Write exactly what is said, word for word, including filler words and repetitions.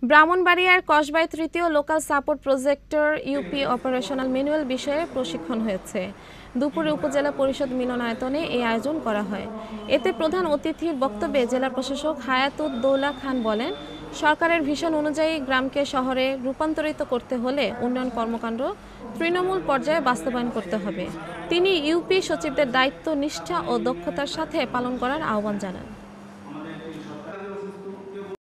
ব্রাহ্মণবাড়িয়ার কসবায় তৃতীয় লোকাল সাপোর্ট প্রজেক্টর ইউপি অপারেশনাল ম্যানুয়াল বিষয়ে প্রশিক্ষণ হয়েছে। দুপুরে উপজেলা পরিষদ মিলনায়তনে এই আয়োজন করা হয়। এতে প্রধান অতিথির বক্তব্যে জেলা প্রশাসক হায়াতুদ্দৌলা খান বলেন, সরকারের ভিশন অনুযায়ী গ্রামকে শহরে রূপান্তরিত করতে হলে উন্নয়ন কর্মকাণ্ড তৃণমূল পর্যায়ে বাস্তবায়ন করতে হবে। তিনি ইউপি সচিবদের দায়িত্ব নিষ্ঠা ও দক্ষতার সাথে পালন করার আহ্বান জানান।